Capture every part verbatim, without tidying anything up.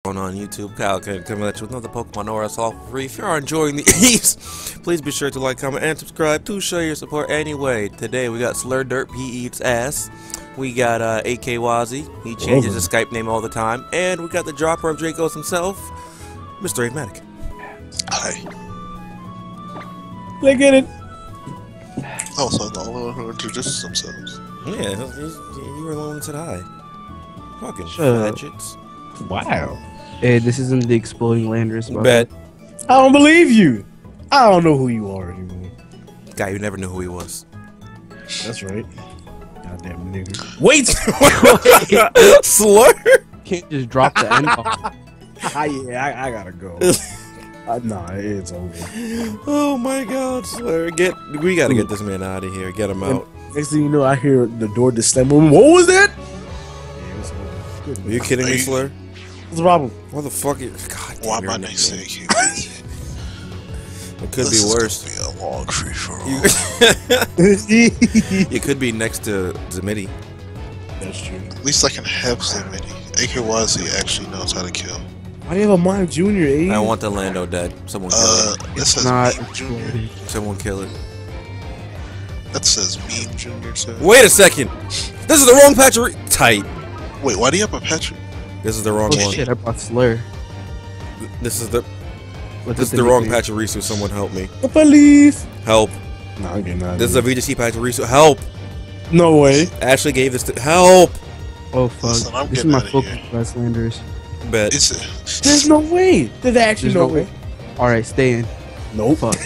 on YouTube. Kyle can come at you with another Pokemon O R S all for free. If you are enjoying the eats, please be sure to like, comment, and subscribe to show your support anyway. Today we got Slurderp, he eats ass. We got uh, A K Wazzy, he changes his Skype name all the time. And we got the dropper of Dracos himself, Mister Avematic. Hi. Look at it. Oh, so the only one who introduces themselves. Yeah, he's, he's, you were the one that said hi. Fucking fadgets. Wow. Hey, this isn't the Exploding Landers. Bet. I don't believe you. I don't know who you are anymore. Guy who never knew who he was. That's right. Goddamn nigga. Wait! Slur? Can't just drop the end off. I, yeah, I, I gotta go. uh, nah, it's over. Oh my god, Slur. Get, we gotta get this man out of here. Get him out. And next thing you know, I hear the door disassemble. What was that? Yeah, it's over. Good. Are you kidding me, you, Slur? What's the problem? What the fuck is... God damn, Why you're my an name idiot. say you? It could This be is worse. gonna be a long free for all. You, you could be next to Zamidi. That's true. At least I can have Zamidi. A K Wazzy actually knows how to kill. Why do you have a Mime Junior, eh? I want the Lando dead. Someone kill Uh, it. that says Not Meme Junior. exploding. Someone kill it. That says Meme Junior. Sir. Wait a second. This is the wrong patch. Of Tight. Wait, why do you have a Patrick? This is the wrong Oh one. shit, I brought Slur. This is the Look this is at the wrong nickname. Pachirisu. Someone help me. I believe. Help. Nah, I'm getting out of This is a here. V G C Pachirisu. Help. No way. Ashley gave this to help. Oh fuck. Listen, I'm this is getting my outta focus here. class Landers. Bet. Is it? There's no way. There's actually There's no, no way. Alright, stay in. Nope. Fuck.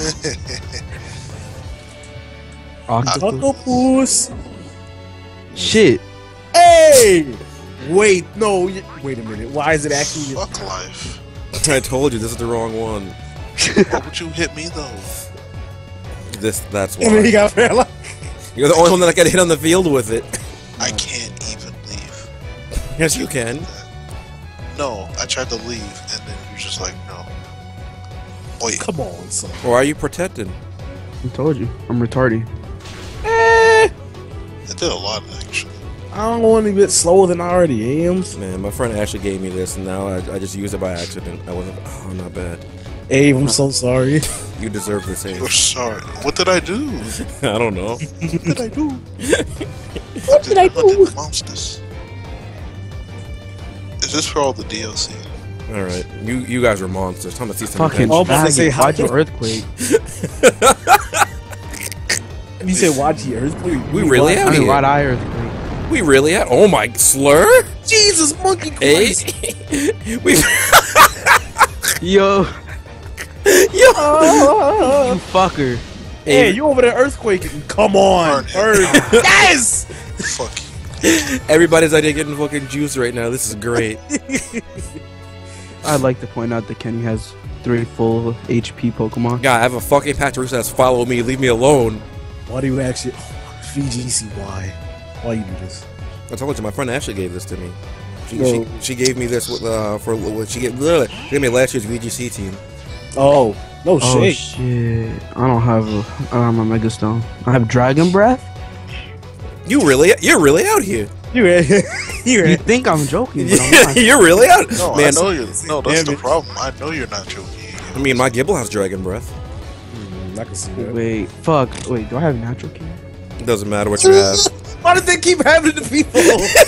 Octopus. Octopus. Shit. Hey! Wait, no. y- Wait a minute. Why is it actually? Fuck life. I told you this is the wrong one. Why would you hit me though? This that's And then he why. got paralyzed. You're the only one that got hit on the field with it. I can't even leave. Yes, you can. No, I tried to leave, and then you're just like, no. Wait, Come on, son. Or are you protecting? I told you. I'm retarded. Eh, it did a lot actually. I don't want to get slower than I already am. Man, my friend Ashley gave me this, and now I, I just used it by accident. I wasn't. Oh, not bad. Abe, I'm so sorry. You deserve the same. You're sorry. What did I do? I don't know. What did I do? What did I do? The monsters. Is this for all the D L C? All right, you you guys are monsters. Time to see some Fucking attention. Oh, but they say faggot. how- Why'd you earthquake? You said watch the earthquake. We really I out mean, here. why'd I earthquake? We really at? Oh my slur! Jesus, monkey Hey, Christ. we Yo, yo. Oh. you fucker. Hey, you over there earthquaking? Come on, Burn it. Earth. Yes. Fuck you. Everybody's idea getting fucking juice right now. This is great. I'd like to point out that Kenny has three full H P Pokemon. God, I have a fucking Pachirisu that's follow me. Leave me alone. Why do you actually? Oh, V G C Y. Why you do this? I told you, my friend Ashley gave this to me. She, No. she, she gave me this with, uh, for what she gave, literally, she gave me last year's V G C team. Oh, no Oh shit. shit! I don't have a, I don't have my Mega Stone. I have Dragon Breath. You really, you're really out here. You ready? You You ready? think I'm joking? But I'm not. You're really out. No, Man, I know you. No, that's Damn the it. problem. I know you're not joking. I mean, my Gibble has Dragon Breath. Hmm, I can see that. Wait, fuck. Wait, do I have Natural King? It doesn't matter what you have. Why did they keep happening to people?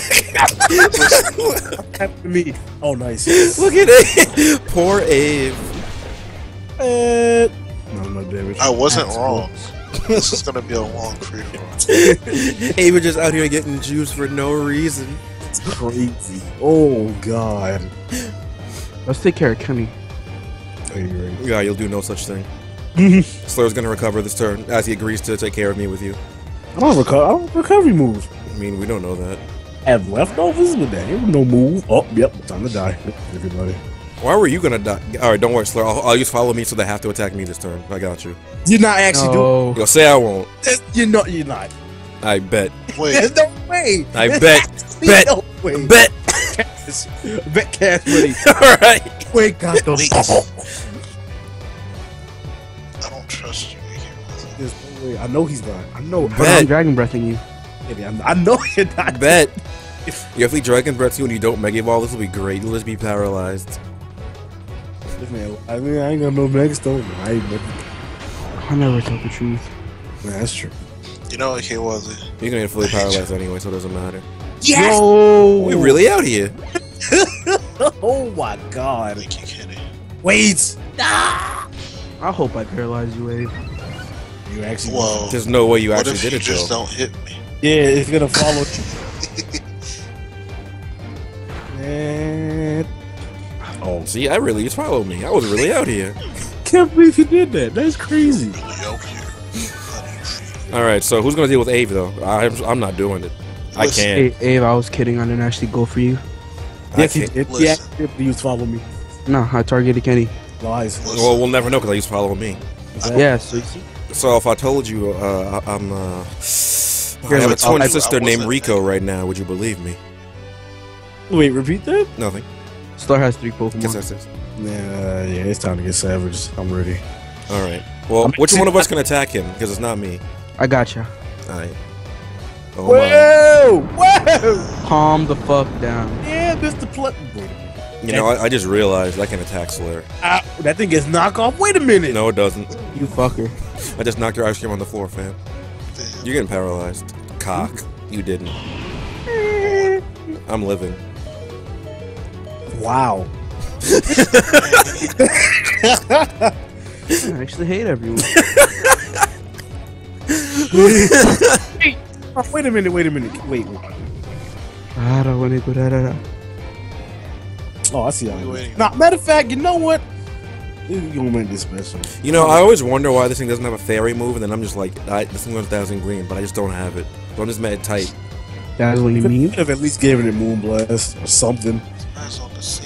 Happened to me. Oh, nice. Look at it. Poor Ave. Uh, no, no damage. I wasn't That's wrong. close. This is gonna be a long free for all. Ave is just out here getting juice for no reason. It's crazy. Oh God. Let's take care of Kenny. Are you ready? Yeah, you'll do no such thing. Slur's gonna recover this turn as he agrees to take care of me with you. I don't recover. I don't recovery move. I mean, we don't know that. Have leftovers with that. There was no move. Oh, yep. Time to die. Everybody. Why were you gonna die? All right, don't worry, Slur. I'll, I'll use follow me so they have to attack me this turn. I got you. You're not actually No. You'll say I won't. doing. You're not. You're not. I bet. Wait, There's no way. I There's bet. actually Bet. No way. Bet. Cash. Bet cash money. All right. Wait, God. Don't. Wait. I don't trust you. There's no way. I know he's not. I know. But Bet. I'm Dragon Breathing you. Maybe I'm, I know you're not. Bet. Yeah, if he Dragon Breath you and you don't Mega Evolve, this will be great. You'll just be paralyzed. Man, I mean, I ain't got no Megas though. I ain't never. I never tell the truth. Man, that's true. You know what kid was it? You're gonna get fully paralyzed anyway, so it doesn't matter. Yes! Yo! We really out here. Oh my god. I think you kidding. Wait! I hope I paralyze you, Abe. You actually. Whoa. There's no way you What actually if did you it, just Joe. don't hit me? Yeah, it's gonna follow you. Man. Oh, See, I really you followed me. I was really out here. can't believe you did that. That's crazy. Really out here. How do you feel? All right, so who's gonna deal with Ave though? I'm, I'm not doing it. I Listen. can't. Hey, Abe, I was kidding. I didn't actually go for you. I Yes, he can't. did. He Listen. actually did use follow me. No, I targeted Kenny. Lies. Listen. Well, we'll never know because he's following me. Yeah, so you see? So if I told you uh, I'm uh, I have a Here's twin what- I- sister I named wasn't- Rico right now, would you believe me? Wait, repeat that? Nothing. Star has three Pokemon. Guess that's it. Yeah, yeah, it's time to get savage. I'm ready. All right. Well, I'm which actually- one of us can attack him? Because it's not me. I gotcha. All right. Oh my. Whoa! Whoa! Calm the fuck down. Yeah, Mister Pl- You know, I, I just realized I can attack Slayer. Ah, that thing gets knocked off. Wait a minute. No, it doesn't. You fucker. I just knocked your ice cream on the floor, fam. Damn. You're getting paralyzed. Cock. You didn't. I'm living. Wow. I actually hate everyone. Oh, wait a minute. Wait a minute. Wait. wait. I don't want to go da da da. Oh, I see how it Wait. is. Nah, matter of fact, you know what? You gonna make this special. You know, I always wonder why this thing doesn't have a fairy move, and then I'm just like, I, this thing goes Dazzling Green, but I just don't have it. So I'm just mad tight. That's what you You mean? could have at least given it Moonblast or something. Eyes on the scene.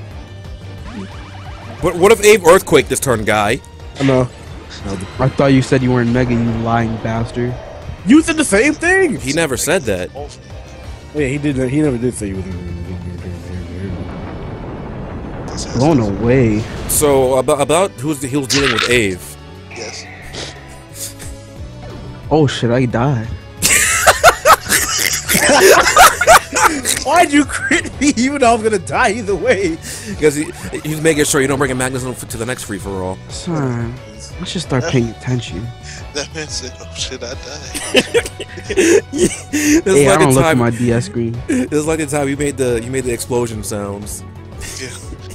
But what if Abe Earthquake this turn, guy? I know. I thought you said you weren't Mega, you lying bastard. You said the same thing. He never said that. Both. Oh, yeah, he did. He never did say you was. This has Blown nothing- away. So about about who's the, he was dealing with Ave. Yes. Oh shit, I died. Why'd you crit me? Even though I was gonna die either way. Because he, he's making sure you don't bring a Magnuson to the next free for all. Son, I should start paying attention. That man said, "Oh shit, I died." It's Hey, I like don't the look at time. my D S screen. It's like the time you made the you made the explosion sounds. Yeah.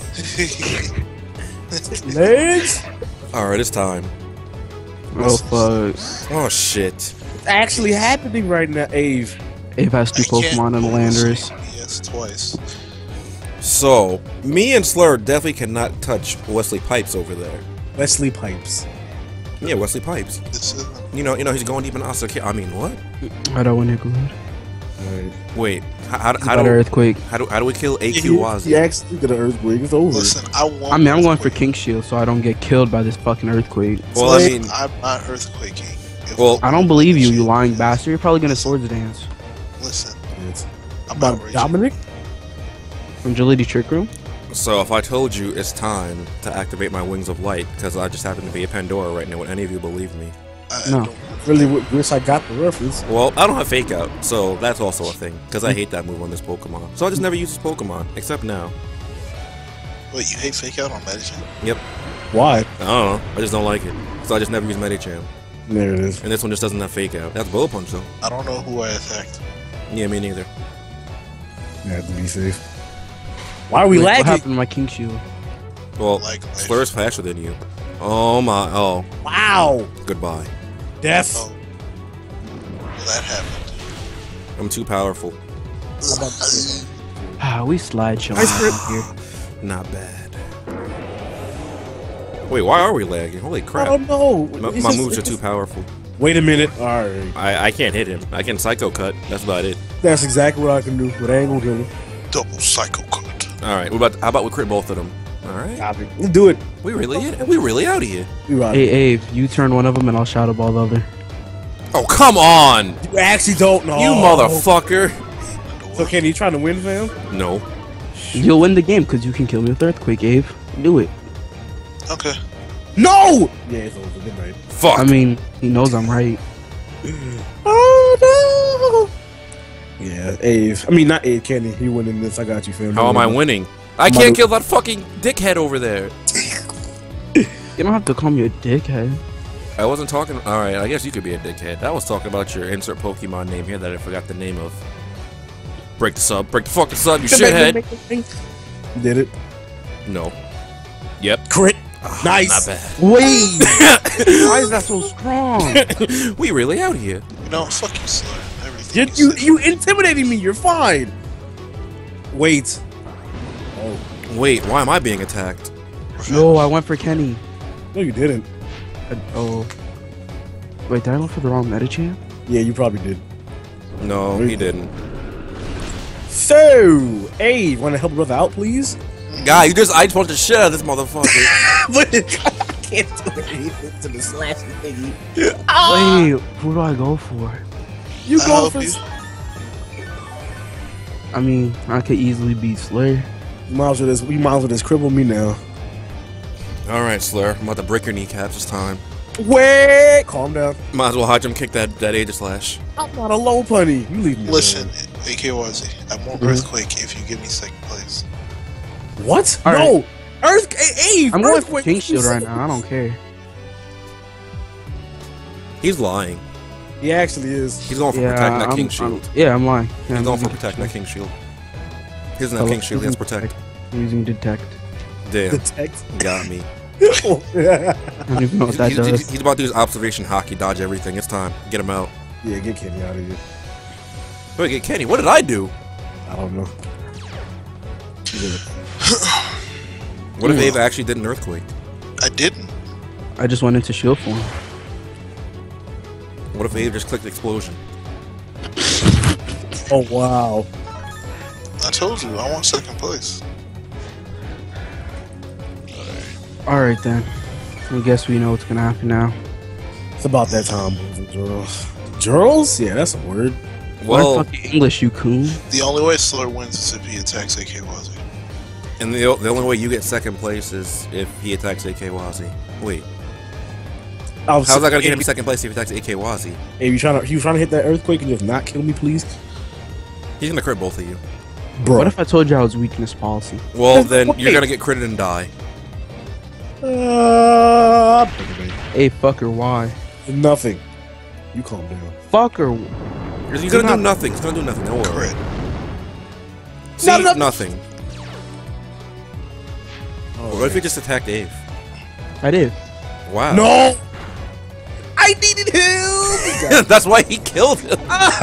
Legs. All right, it's time. Oh fuck. Oh shit. It's actually happening right now, Ave. Abe has two I can't Pokemon and a Landorus. Yes, twice. So me and Slur definitely cannot touch Wesley Pipes over there. Wesley Pipes. Yeah, Wesley Pipes. This is You know, you know he's going deep in Asaka. I mean, what? I don't want to go. Right. Wait, how, how, how Got do Earthquake. how do how do we kill A Q He Wazi? actually got an earthquake. It's over. Listen, I want. I mean, I'm going for earthquake. King Shield so I don't get killed by this fucking earthquake. Well, I mean, I'm not earthquaking. If Well, I don't believe you, you lying bastard. You're probably gonna Swords Dance. Listen, It's I'm not about raging. Dominic. From Agility Trick Room? so if I told you it's time to activate my Wings of Light, because I just happen to be a Pandora right now, would any of you believe me? I, No. I don't, Really w- wish I got the reference. Well, I don't have Fake Out, so that's also a thing, because I hate that move on this Pokemon. So I just never use this Pokemon, except now. wait, you hate fake out on Medicham? Yep. Why? I don't know. I just don't like it. So I just never use Medicham. There it is. And this one just doesn't have Fake Out. That's Bullet Punch, though. I don't know who I attacked. Yeah, me neither. You have to be safe. Why are we Wait, what lagging? happened to my King Shield? Well, Like life. Slur's faster than you. Oh my, oh, Wow. goodbye. Death. Oh, well, that happened. I'm too powerful. Ah, we slideshow here. Not bad. Wait, why are we lagging? Holy I crap. don't know. My, It's my just- moves are it's too just- powerful. Wait a minute. All right. I, I can't hit him. I can Psycho Cut. That's about it. That's exactly what I can do, but I ain't gonna kill him. Double psycho cut. Alright, what about, how about we crit both of them? Alright. Copy. Let's do it. We really we really out of here. We right. Hey, Abe, you turn one of them and I'll shadow ball the other. Oh, come on! You actually don't know. You motherfucker! So, Kenny, you trying to win, fam? No. You'll win the game because you can kill me with Earthquake, Abe. Do it. Okay. No! Yeah, it's over. Good night. Fuck! I mean, he knows I'm right. Oh, Yeah, Ave. I mean, not Ave, Kenny. He winning this. I got you, fam. How am I winning? I I'm can't about to- kill that fucking dickhead over there. You don't have to call me a dickhead. I wasn't talking. Alright, I guess you could be a dickhead. I was talking about your insert Pokemon name here that I forgot the name of. Break the sub. Break the fucking sub, you shithead. You did it. No. Yep. Crit. Ah, Nice. Not bad. Wait! Why is that so strong? We really out here. You know, fuck you, Slur. Everything You, you, said. you intimidating me. You're fine. Wait. Oh. Wait, why am I being attacked? No, I went for Kenny. No, you didn't. I, oh. Wait, did I look for the wrong Medicham? Yeah, you probably did. No, he didn't. So, hey, want to help a brother out, please? Guy, you just I punched the shit out of this motherfucker. But I can't do anything to the slashy thingy. Wait, who do I go for? You I go help for. you. I mean, I could easily beat Slayer. You might as well just, you might as well just cripple me now. Alright, Slur. I'm about to break your kneecaps this time. Wait! Calm down. Might as well high jump kick that, that Aegislash. I'm not a low punny. You leave me Listen, alone. A K Y Z, I want Mhm. Earthquake if you give me second place. What? All no! Earth, hey, I'm going for Earthquake, King you Shield right said- now. I don't care. He's lying. He actually is. He's going for Yeah, protecting that I'm, King I'm- Shield. yeah, I'm lying. Yeah, He's I'm going for using protecting that detect. King Shield. He doesn't have Hello, King Shield, he has using protect. I'm using detect. Damn, Detect. got me. yeah, I don't even know what He's, that he's, does. he's- he's about to use observation hockey, dodge everything. It's time. Get him out. get Kenny out of here. Wait, get Kenny. What did I do? I don't know. What if Ooh. Ava actually did an earthquake? I didn't. I just went into shield form. What if Ava just clicked explosion? Oh wow. I told you, I want second place. Alright then. I guess we know what's gonna happen now. It's about that time. Girls. Girls? Yeah, that's a word. Learn Well, fucking English, you coon. The only way Slur wins is if he attacks A K Y Z. and the, the only way you get second place is if he attacks A K Wazi. Wait, how's that gonna get him second place if he attacks A K Wazi? Hey, you trying to you trying to hit that earthquake and just not kill me, please, He's gonna crit both of you. bro? What if I told you I was weakness policy? Well, then you're Wait. gonna get critted and die. Uh, Hey, fucker, why? nothing. You calm down. Fucker. He's gonna do nothing. He's gonna do nothing. Don't worry. Crit. See, Not enough- nothing. Oh, What if he just attacked Ave? I did. Wow. no! I needed help. That's why he killed him.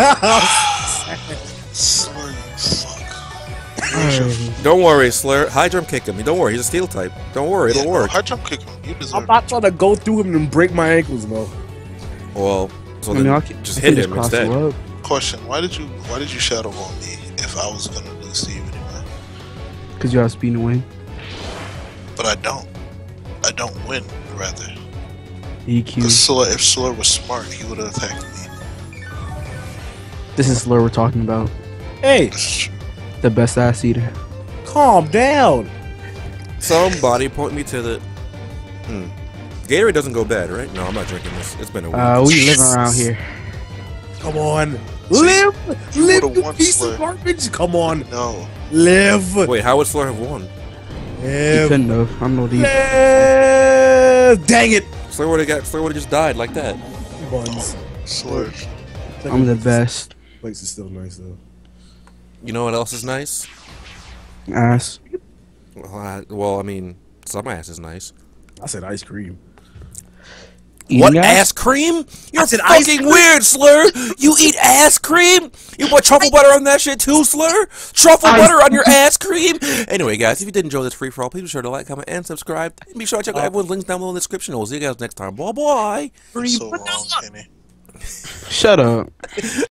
Slur, you fuck. Alright. Don't worry, Slur. High jump kick him. Don't worry. He's a steel type. Don't worry. It'll Yeah, work. High jump kick him. You I'm deserve it. not trying to go through him and break my ankles, bro. Well, so I then mean, I can, just I can hit him cross instead. you up. Question: Why did you Why did you shadow on me if I was gonna lose to you anyway? Cause you have speed and wing. But I don't. I don't win. Rather, E Q. because Slur, if Slur was smart, he would have attacked me. This is Slur we're talking about. Hey, That's true. The best ass eater. calm down. Somebody point me to the. Hmm. Gatorade doesn't go bad, right? No, I'm not drinking this. It's been a week. Uh, we live around here. Come on, See, live, you live, would've you won, piece Slur. of garbage. Come on, No. live, Wait, how would Slur have won? He live, couldn't have. I'm no deep. live. Dang it, Slur would have got. Slur would have just died like that. buns. Slur. I'm the best. Place is still nice though. You know what else is nice? Ass. Well, I, well, I mean, some ass is nice. I said ice cream. Eating What ass cream? You're said ice fucking cream. weird, Slur. You eat ass cream? You put truffle butter on that shit too, Slur? Truffle Ice butter on your ass cream? Anyway, guys, if you did enjoy this free for all, please be sure to like, comment, and subscribe. And be sure to check out everyone's links down below in the description. We'll see you guys next time. Bye bye. So wrong, Kenny. Shut up.